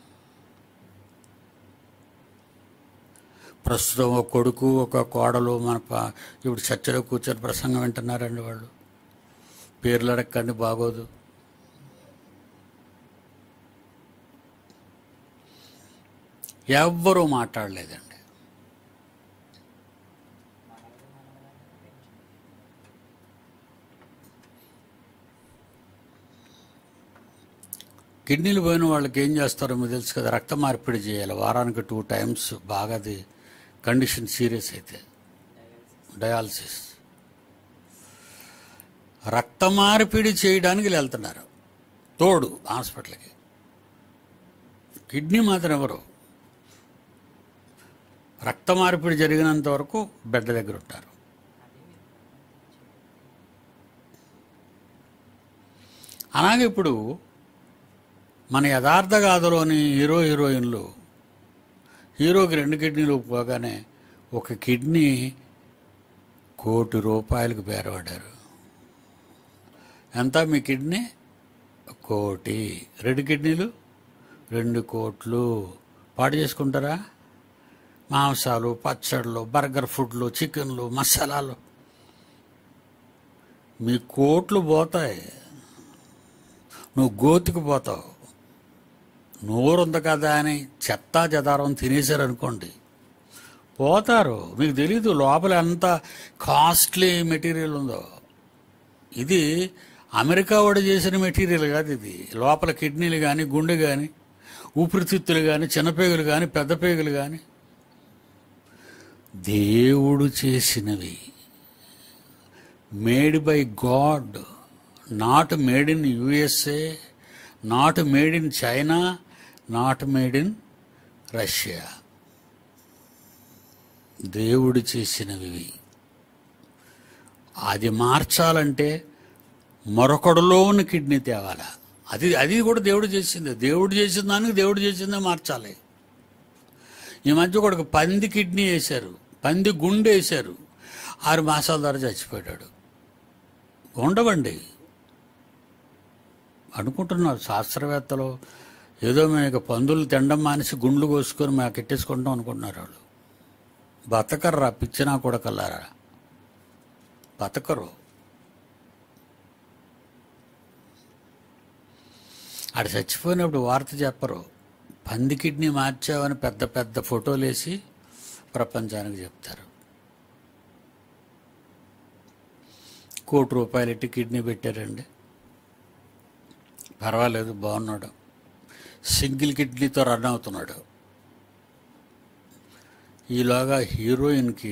A: ప్రస్తుతం ఒక కొడుకు ఒక కోడలు మన పా ఇప్పుడు చర్చలో కూర్చొని ప్రసంగం వింటున్నారండి. వాళ్ళు పేర్లు అడగండి, బాగోదు. ఎవ్వరూ మాట్లాడలేదండి. కిడ్నీలు పోయిన వాళ్ళకి ఏం చేస్తారో మీకు తెలుసు కదా, రక్త మార్పిడి చేయాలి వారానికి టూ టైమ్స్. బాగా అది కండిషన్ సీరియస్ అయితే డయాలసిస్. రక్త మార్పిడి చేయడానికి వెళ్తున్నారు తోడు హాస్పిటల్కి. కిడ్నీ మాత్రం ఎవరు? రక్త మార్పిడి జరిగినంత వరకు బెడ్ దగ్గర ఉంటారు. అలాగే ఇప్పుడు మన యథార్థ గాథలోని హీరో హీరోయిన్లు, హీరోకి రెండు కిడ్నీలు పోగానే ఒక కిడ్నీ కోటి రూపాయలకు బేరపడ్డారు. ఎంత మీ కిడ్నీ? కోటి. రెండు కిడ్నీలు రెండు కోట్లు. పాడు చేసుకుంటారా? మాంసాలు, పచ్చళ్ళు, బర్గర్ ఫుడ్లు, చికెన్లు, మసాలాలు. మీ కోట్లు పోతాయి, నువ్వు గోతికి పోతావు. నోరుంది కదా అని చెత్తా చెదారం తినేశారనుకోండి, పోతారు. మీకు తెలీదు లోపల ఎంత కాస్ట్లీ మెటీరియల్ ఉందో. ఇది అమెరికా వాడు చేసిన మెటీరియల్ కాదు. ఇది లోపల కిడ్నీలు కానీ, గుండె కానీ, ఊపిరితిత్తులు కానీ, చిన్నపేగులు కానీ, పెద్ద పేగులు కానీ దేవుడు చేసినవి. Made by God, not made in USA, not made in China, not made in Russia. దేవుడు చేసినవి. అది మార్చాలంటే మరొకడులోని కిడ్నీ తేవాలా. అది అది కూడా దేవుడు చేసిందే. దేవుడు చేసిన దానికి దేవుడు చేసిందే మార్చాలి. ఈ మధ్య ఒకడికి పంది కిడ్నీ వేశారు, పంది గుండె వేశారు. ఆరు మాసాల ద్వారా చచ్చిపోయాడు. ఉండవండి అనుకుంటున్నారు శాస్త్రవేత్తలు. ఏదో మేము పందులు తినడం మానేసి గుండ్లు కోసుకొని మేము ఎట్టేసుకుంటాం అనుకుంటున్నారు వాళ్ళు. బతకర్రా పిచ్చినా కొడకల్లారా, బతకరు. ఆడు చచ్చిపోయినప్పుడు వార్త చెప్పరు. పంది కిడ్నీ మార్చావని పెద్ద పెద్ద ఫోటోలు వేసి ప్రపంచానికి చెప్తారు. కోటి రూపాయలు ఎట్టి కిడ్నీ పెట్టారండి. పర్వాలేదు, బాగున్నాడు. సింగిల్ కిడ్నీతో రన్ అవుతున్నాడు. ఈలాగా హీరోయిన్కి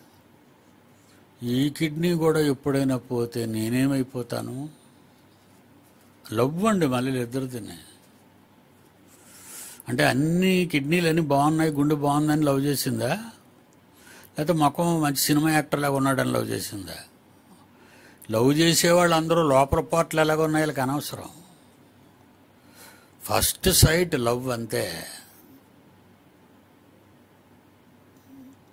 A: ఈ కిడ్నీ కూడా ఎప్పుడైనా పోతే నేనేమైపోతాను? లవ్ అండి మళ్ళీ ఇద్దరు తినే. అంటే అన్ని కిడ్నీలు అన్నీ బాగున్నాయి, గుండె బాగుందని లవ్ చేసిందా? లేకపోతే మొఖం మంచి సినిమా యాక్టర్లాగా ఉన్నాడని లవ్ చేసిందా? లవ్ చేసేవాళ్ళు అందరూ లోపల పాటలు ఎలాగ ఉన్నాయి వాళ్ళకి అనవసరం. ఫస్ట్ సైట్ లవ్ అంతే.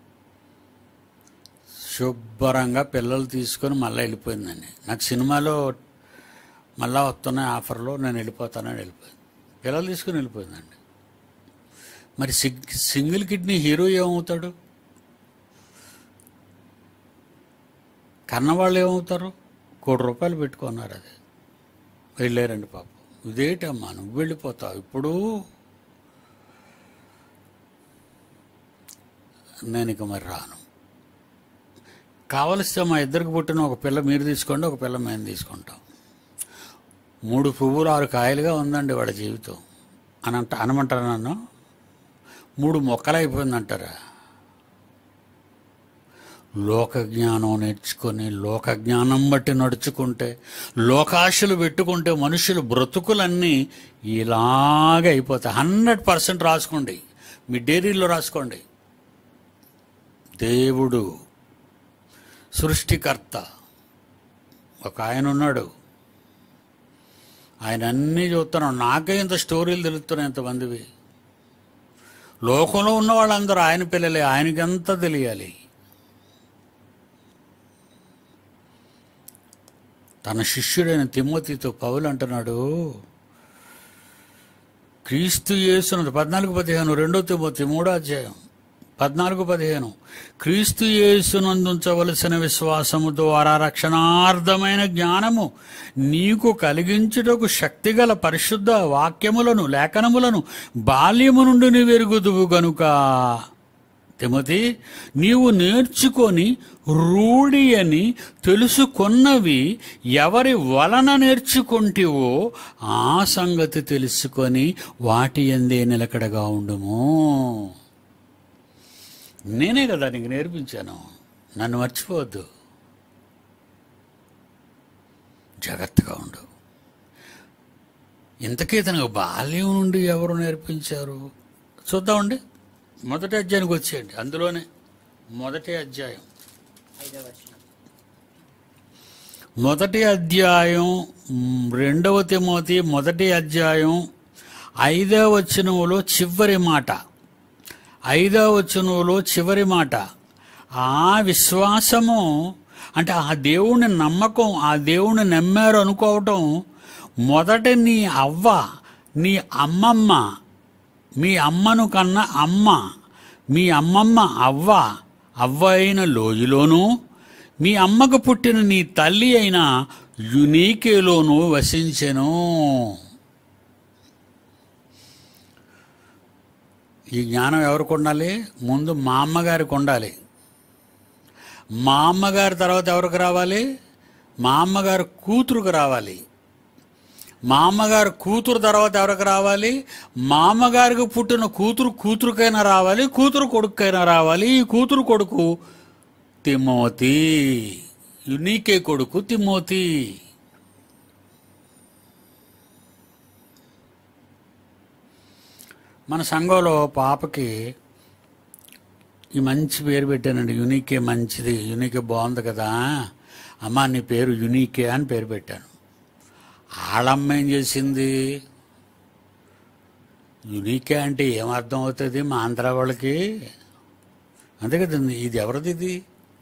A: శుభ్రంగా పిల్లలు తీసుకొని మళ్ళీ వెళ్ళిపోయిందండి. నాకు సినిమాలో మళ్ళా వస్తున్న ఆఫర్లో నేను వెళ్ళిపోతానని వెళ్ళిపోయింది. పిల్లలు తీసుకుని వెళ్ళిపోయిందండి. మరి సింగ్ సింగిల్ కిడ్నీ హీరో ఏమవుతాడు? కన్నవాళ్ళు ఏమవుతారు? కోటి రూపాయలు పెట్టుకున్నారు, అది వెళ్ళారండి పాపం. ఇదేటమ్మా నువ్వు వెళ్ళిపోతావు, ఇప్పుడు నేను ఇక మరి రాను. కావలిస్తే మా ఇద్దరికి పుట్టిన ఒక పిల్ల మీరు తీసుకోండి, ఒక పిల్ల మేము తీసుకుంటాం. మూడు పువ్వులు ఆరు కాయలుగా ఉందండి వాళ్ళ జీవితం అని అంట అనమంటారా? నన్ను మూడు మొక్కలైపోయిందంటారా? లోక జ్ఞానం నేర్చుకొని లోక జ్ఞానం బట్టి నడుచుకుంటే, లోకాశలు పెట్టుకుంటే మనుషులు బ్రతుకులన్నీ ఇలాగే అయిపోతాయి. హండ్రెడ్ పర్సెంట్ రాసుకోండి, మీ డైరీలో రాసుకోండి. దేవుడు సృష్టికర్త ఒక ఆయన ఉన్నాడు, ఆయన అన్నీ చూస్తున్నాడు. నాకే ఇంత స్టోరీలు తెలుస్తున్నాయి ఎంతమందివి. లోకంలో ఉన్న వాళ్ళందరూ ఆయన పిల్లలే, ఆయనకంతా తెలియాలి. తన శిష్యుడైన తిమోతితో పౌలు అంటున్నాడు, క్రీస్తు యేసునందు పద్నాలుగు పదిహేను రెండో తిమోతి మూడో అధ్యాయం పద్నాలుగు పదిహేను క్రీస్తు యేసునందుంచవలసిన విశ్వాసము ద్వారా రక్షణార్థమైన జ్ఞానము నీకు కలిగించుటకు శక్తిగల పరిశుద్ధ వాక్యములను లేఖనములను బాల్యము నుండి నీవెరుగుదువు గనుక తిమోతి, నీవు నేర్చుకొని రూఢి అని తెలుసుకొన్నవి ఎవరి వలన నేర్చుకుంటివో ఆ సంగతి తెలుసుకొని వాటి యందే నిలకడగా ఉండుము. నేనే కదా నీకు నేర్పించాను, నన్ను మర్చిపోవద్దు, జాగ్రత్తగా ఉండు. ఇంతకీ తనకు బాల్యం నుండి ఎవరు నేర్పించారు చూద్దామండి. మొదటి అధ్యాయానికి వచ్చేయండి, అందులోనే మొదటి అధ్యాయం మొదటి అధ్యాయం రెండవ తిమోతి మొదటి అధ్యాయం ఐదవ వచనములో చివరి మాట ఐదవ వచనములో చివరి మాట ఆ విశ్వాసము అంటే ఆ దేవుని నమ్మకం, ఆ దేవుని నమ్మారు అనుకోవటం, మొదట నీ అవ్వ నీ అమ్మమ్మ మీ అమ్మను కన్నా అమ్మ మీ అమ్మమ్మ అవ్వ అవ్వ అయిన లోయలోనూ మీ అమ్మకు పుట్టిన నీ తల్లి అయిన యునీకేలోనూ వసించెను. ఈ జ్ఞానం ఎవరికి ఉండాలి? ముందు మా అమ్మగారికి ఉండాలి. మా అమ్మగారి తర్వాత ఎవరికి రావాలి? మా అమ్మగారు కూతురుకు రావాలి. మా అమ్మగారు కూతురు తర్వాత ఎవరికి రావాలి? మా అమ్మగారికి పుట్టిన కూతురు కూతురుకైనా రావాలి, కూతురు కొడుకైనా రావాలి. ఈ కూతురు కొడుకు తిమోతి, యునీకే కొడుకు తిమోతి. మన సంఘంలో పాపకి ఈ మంచి పేరు పెట్టానండి, యునీకే. మంచిది, యునీకే బాగుంది కదా అమ్మ, నీ పేరు యునీకే అని పేరు పెట్టాను. ఆడమ్మ ఏం చేసింది? యునీకే అంటే ఏమర్థం అవుతుంది మా ఆంధ్ర వాళ్ళకి? అంతే కదండి. ఇది ఎవరిది? ఇది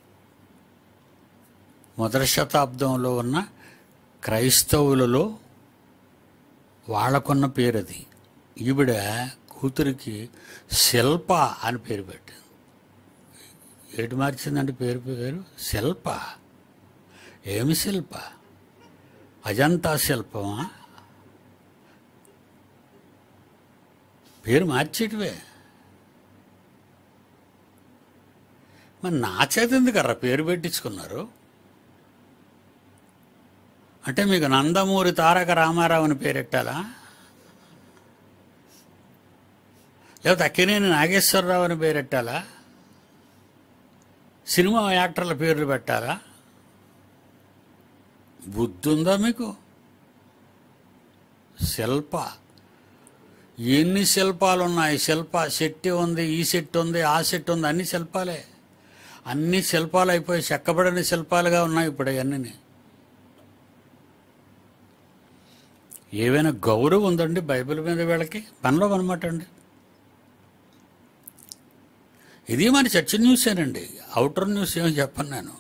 A: మొదటి శతాబ్దంలో ఉన్న క్రైస్తవులలో వాళ్ళకున్న పేరు అది. ఈవిడ కూతురికి శిల్ప అని పేరు పెట్టింది. ఏటి మార్చిందంటే పేరు పేరు శిల్ప. ఏమి శిల్ప? అజంతా శిల్పమా? పేరు మార్చేటివే. మరి నా చేత ఎందుకర్రా పేరు పెట్టించుకున్నారు? అంటే మీకు నందమూరి తారక రామారావు అని పేరెట్టాలా? లేకపోతే అక్కినేని నాగేశ్వరరావు అని పేరెట్టాలా? సినిమా యాక్టర్ల పేర్లు పెట్టాలా? బుద్ధి ఉందా మీకు? శిల్ప. ఎన్ని శిల్పాలు ఉన్నాయి? శిల్ప శెట్టి ఉంది, ఈ సెట్ ఉంది, ఆ సెట్ ఉంది, అన్ని శిల్పాలే. అన్ని శిల్పాలు అయిపోయి చెక్కబడిన శిల్పాలుగా ఉన్నాయి ఇప్పుడు అవన్నీ. ఏవైనా గౌరవం ఉందండి బైబిల్ మీద వీళ్ళకి? పనిలో అనమాట అండి. ఇది మన చర్చ న్యూసేనండి, అవుటర్ న్యూస్ ఏమో చెప్పను నేను.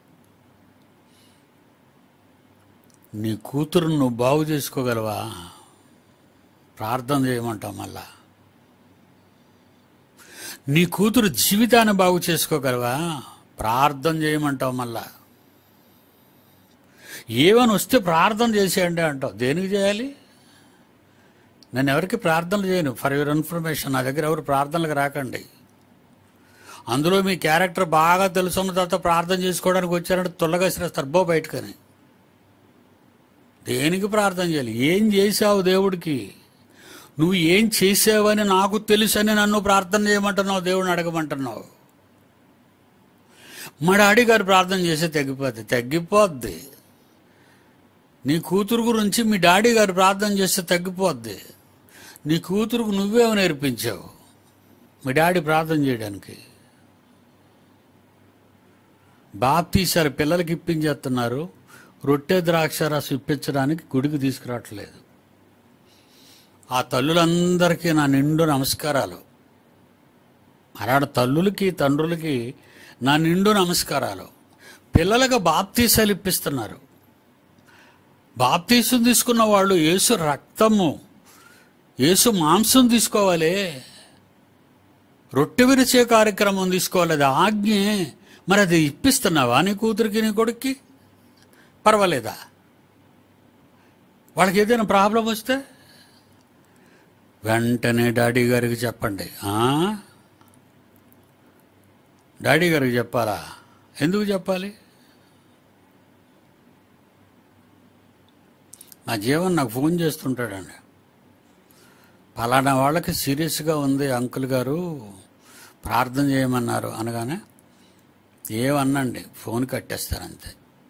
A: నీ కూతురు నువ్వు బాగు చేసుకోగలవా? ప్రార్థన చేయమంటావు. మళ్ళా నీ కూతురు జీవితాన్ని బాగు చేసుకోగలవా? ప్రార్థన చేయమంటావు. మళ్ళా ఏమని వస్తే ప్రార్థన చేసేయండి అంటావు. దేనికి చేయాలి? నేను ఎవరికి ప్రార్థనలు చేయను. ఫర్ యువర్ ఇన్ఫర్మేషన్, నా దగ్గర ఎవరు ప్రార్థనలకు రాకండి. అందులో మీ క్యారెక్టర్ బాగా తెలుసున్న తర్వాత ప్రార్థన చేసుకోవడానికి వచ్చారంటే తొల్లగా శ్రేస్తారు బో బయటకని. దేనికి ప్రార్థన చేయాలి? ఏం చేశావు దేవుడికి? నువ్వు ఏం చేసావని నాకు తెలుసని నన్ను ప్రార్థన చేయమంటున్నావు, దేవుడిని అడగమంటున్నావు. మా డాడీ గారు ప్రార్థన చేస్తే తగ్గిపోద్ది తగ్గిపోద్ది నీ కూతురు గురించి మీ డాడీ గారు ప్రార్థన చేస్తే తగ్గిపోద్ది. నీ కూతురుకు నువ్వేమో నేర్పించావు మీ డాడీ ప్రార్థన చేయడానికి? బాప్తీసారు పిల్లలకి ఇప్పించేస్తున్నారు, రొట్టె ద్రాక్షారసం ఇప్పించడానికి గుడికి తీసుకురావట్లేదు. ఆ తల్లులందరికీ నా నిండు నమస్కారాలు. అలాంటి తల్లులకి తండ్రులకి నా నిండు నమస్కారాలు. పిల్లలకు బాప్తీసాలు ఇప్పిస్తున్నారు. బాప్తీసం తీసుకున్న వాళ్ళు యేసు రక్తము యేసు మాంసం తీసుకోవాలి, రొట్టె విరిచే కార్యక్రమం తీసుకోవాలి. అది ఆజ్ఞే. మరి అది ఇప్పిస్తున్నావా నీ కూతురికి నీ కొడుక్కి? పర్వాలేదా? వాళ్ళకి ఏదైనా ప్రాబ్లం వస్తే వెంటనే డాడీ గారికి చెప్పండి. డాడీ గారికి చెప్పాలా? ఎందుకు చెప్పాలి? నా జీవన్ నాకు ఫోన్ చేస్తుంటాడండి, పలానా వాళ్ళకి సీరియస్గా ఉంది అంకుల్ గారు ప్రార్థన చేయమన్నారు అనగానే ఏమన్నండి ఫోన్ కట్టేస్తారంతే.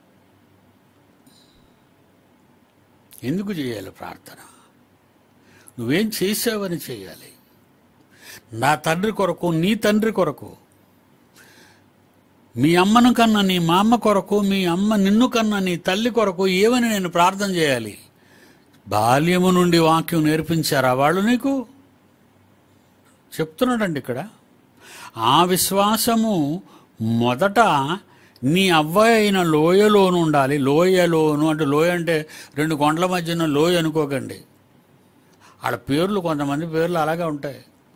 A: ఎందుకు చేయాలి ప్రార్థన? నువ్వేం చేసావని చేయాలి. నా తండ్రి కొరకు, నీ తండ్రి కొరకు, మీ అమ్మను కన్నా నీ మా అమ్మ కొరకు, మీ అమ్మ నిన్ను కన్నా నీ తల్లి కొరకు ఏమని నేను ప్రార్థన చేయాలి? బాల్యము నుండి వాక్యం నేర్పించారా వాళ్ళు నీకు? చెప్తున్నాడండి ఇక్కడ. ఆ విశ్వాసము మొదట నీ అవ్వాయి అయిన లోయలోను ఉండాలి. లోయలోను అంటే లోయ అంటే రెండు కొండల మధ్యన లోయ అనుకోకండి. వాళ్ళ పేర్లు, కొంతమంది పేర్లు అలాగే ఉంటాయి.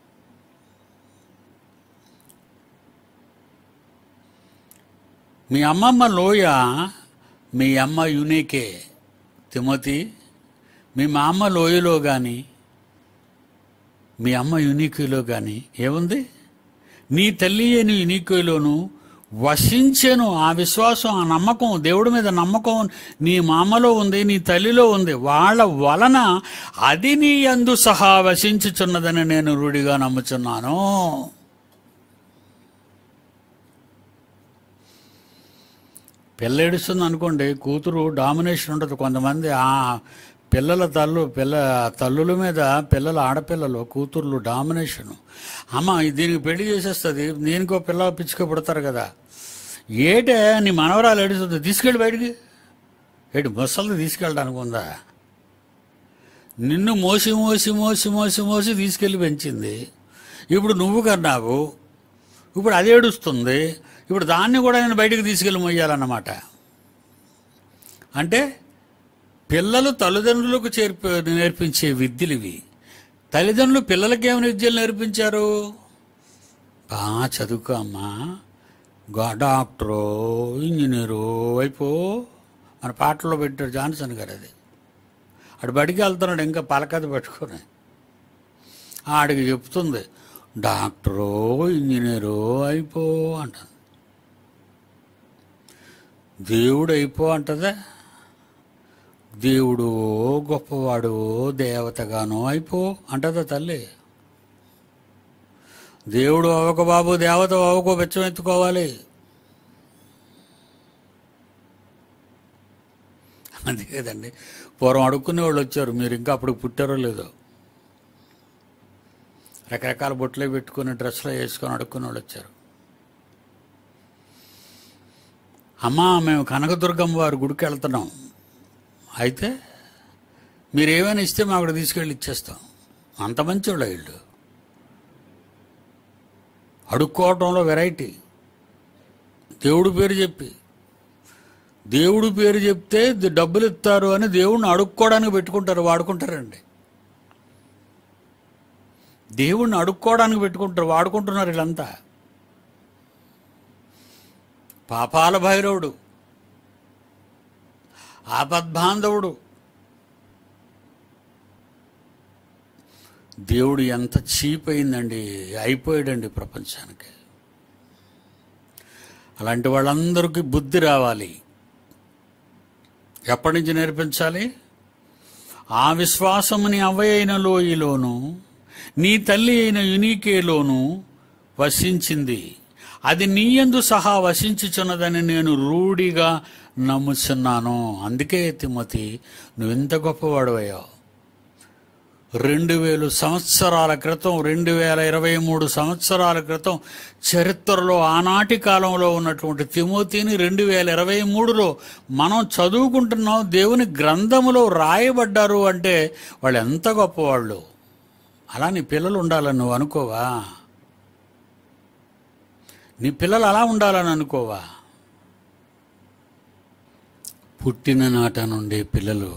A: మీ అమ్మమ్మ లోయ, మీ అమ్మ యునికే తిమోతి. మీ మా అమ్మ లోయలో కానీ మీ అమ్మ యునికోలో కానీ ఏముంది? నీ తల్లి అని యునికోలోను వసించెను. ఆ విశ్వాసం, ఆ నమ్మకం, దేవుడి మీద నమ్మకం నీ మామలో ఉంది, నీ తల్లిలో ఉంది. వాళ్ళ వలన అది నీ యందు సహా వసించుచున్నదని నేను రూఢిగా నమ్ముచున్నాను. పిల్ల అనుకోండి, కూతురు డామినేషన్ ఉంటుంది. కొంతమంది ఆ పిల్లల తల్లు పిల్ల తల్లుల మీద పిల్లల ఆడపిల్లలు కూతుర్లు డామినేషను. అమ్మ దీనికి పెళ్లి చేసేస్తుంది, దీనికో పిల్ల పిచ్చుక పుడతారు కదా. ఏటే నీ మనవరాలు ఏడుస్తుంది, తీసుకెళ్ళి బయటికి. ఏటి ముసలి తీసుకెళ్ళడానికి ఉందా? నిన్ను మోసి మోసి మోసి మోసి మోసి తీసుకెళ్ళి పెంచింది. ఇప్పుడు నువ్వు కన్నావు, ఇప్పుడు అది ఏడుస్తుంది. ఇప్పుడు దాన్ని కూడా నేను బయటికి తీసుకెళ్ళి మొయ్యాలన్నమాట. అంటే పిల్లలు తల్లిదండ్రులకు చేర్పి నేర్పించే విద్యలు ఇవి. తల్లిదండ్రులు పిల్లలకి ఏమైనా విద్యలు నేర్పించారు? బాగా చదువుకో అమ్మా, డాక్టరు ఇంజనీరు అయిపో. మన పాటల్లో పెట్టాడు జాన్సన్ గారు. అది ఆడు బడికి వెళ్తున్నాడు ఇంకా పలకథ పెట్టుకొని. ఆడికి చెప్తుంది డాక్టరు ఇంజనీరు అయిపో అంటుంది. దేవుడు అయిపో అంటదా? దేవుడు గొప్పవాడు దేవతగానో అయిపో అంటదా తల్లి? దేవుడు అవ్వక బాబు, దేవత అవ్వకో బెచ్చం ఎత్తుకోవాలి. అంతే కదండి. పూర్వం అడుక్కునే వాళ్ళు వచ్చారు, మీరు ఇంకా అప్పుడు పుట్టారో లేదో. రకరకాల బొట్లే పెట్టుకుని డ్రెస్లో వేసుకొని అడుక్కునే వాళ్ళు వచ్చారు. అమ్మా మేము కనకదుర్గమ్మ వారి గుడికి వెళ్తున్నాం, అయితే మీరు ఏమైనా ఇస్తే మా అక్కడ తీసుకెళ్ళి ఇచ్చేస్తాం. అంత మంచి వాళ్ళు వీళ్ళు. అడుక్కోవటంలో వెరైటీ. దేవుడి పేరు చెప్పి, దేవుడి పేరు చెప్తే డబ్బులు ఇస్తారు అని దేవుడిని అడుక్కోవడానికి పెట్టుకుంటారు, వాడుకుంటారండి. దేవుణ్ణి అడుక్కోవడానికి పెట్టుకుంటారు, వాడుకుంటున్నారు వీళ్ళంతా. పాపాల భైరవుడు, ఆపద్బాంధవుడు. దేవుడు ఎంత చీప్ అయిందండి, అయిపోయాడండి ప్రపంచానికి. అలాంటి వాళ్ళందరికీ బుద్ధి రావాలి. ఎప్పటి నుంచి నేర్పించాలి? ఆ విశ్వాసముని అవ్వయైన లోయలోను నీ తల్లి అయిన యునీకేలోను వసించింది, అది నీయందు సహా వసించుచున్నదని నేను రూఢిగా నమ్ముచున్నాను. అందుకే తిమోతి, నువ్వెంత గొప్పవాడవయ్యావు. రెండు వేలు సంవత్సరాల క్రితం, రెండు వేల ఇరవై మూడు సంవత్సరాల క్రితం చరిత్రలో ఆనాటి కాలంలో ఉన్నటువంటి తిమోతిని రెండు వేల ఇరవై మూడులో మనం చదువుకుంటున్నాం. దేవుని గ్రంథములో రాయబడ్డారు అంటే వాళ్ళు ఎంత గొప్పవాళ్ళు. అలా నీ పిల్లలు ఉండాలని నువ్వు అనుకోవా? నీ పిల్లలు అలా ఉండాలని అనుకోవా? పుట్టిన నాట నుండి పిల్లలు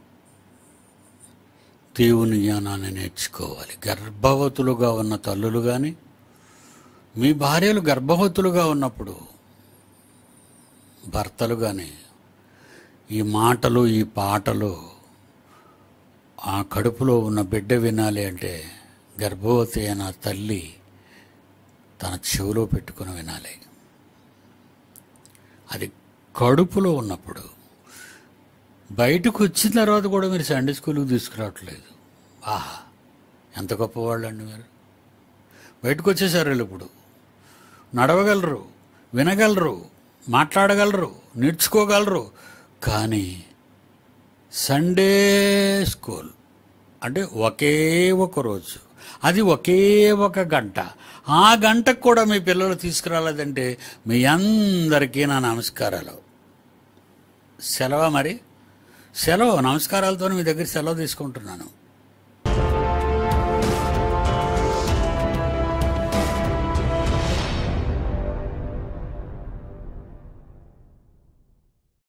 A: దేవుని జ్ఞానాన్ని నేర్చుకోవాలి. గర్భవతులుగా ఉన్న తల్లులు కానీ, మీ భార్యలు గర్భవతులుగా ఉన్నప్పుడు భర్తలు కానీ ఈ మాటలు, ఈ పాటలు ఆ కడుపులో ఉన్న బిడ్డ వినాలి అంటే గర్భవతి అయిన తల్లి తన చెవిలో పెట్టుకుని వినాలి. అది కడుపులో ఉన్నప్పుడు. బయటకు వచ్చిన తర్వాత కూడా మీరు సండే స్కూల్కి తీసుకురావట్లేదు. ఆహా, ఎంత గొప్పవాళ్ళు అండి మీరు. బయటకు వచ్చేసారు వీళ్ళు, ఇప్పుడు నడవగలరు, వినగలరు, మాట్లాడగలరు, నేర్చుకోగలరు. కానీ సండే స్కూల్ అంటే ఒకే ఒక రోజు, అది ఒకే ఒక గంట. ఆ గంటకు కూడా మీ పిల్లలు తీసుకురాలేదంటే మీ అందరికీ నా నమస్కారాలు. సెలవా మరి? సెలవు, నమస్కారాలతో మీ దగ్గర సెలవు తీసుకుంటున్నాను.